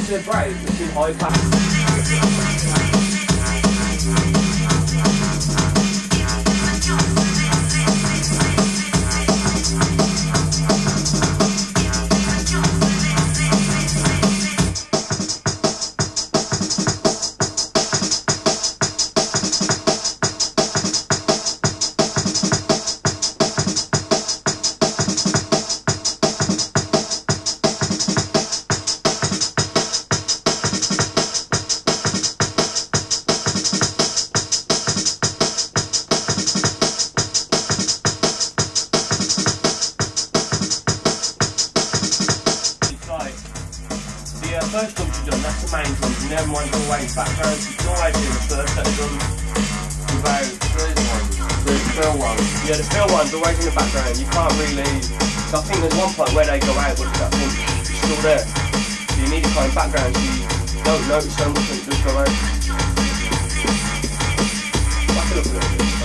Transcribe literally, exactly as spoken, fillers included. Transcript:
to brake, it's too high pass. First jump you've done, that's the main jump, you never mind the way background, you can always do the first set of jumps without the fill one. Yeah, the fill one's always in the background, you can't really, so I think there's one point where they go out but that jump is still there. So you need a kind of background so you don't notice so much when it does go out. Back it up a little bit.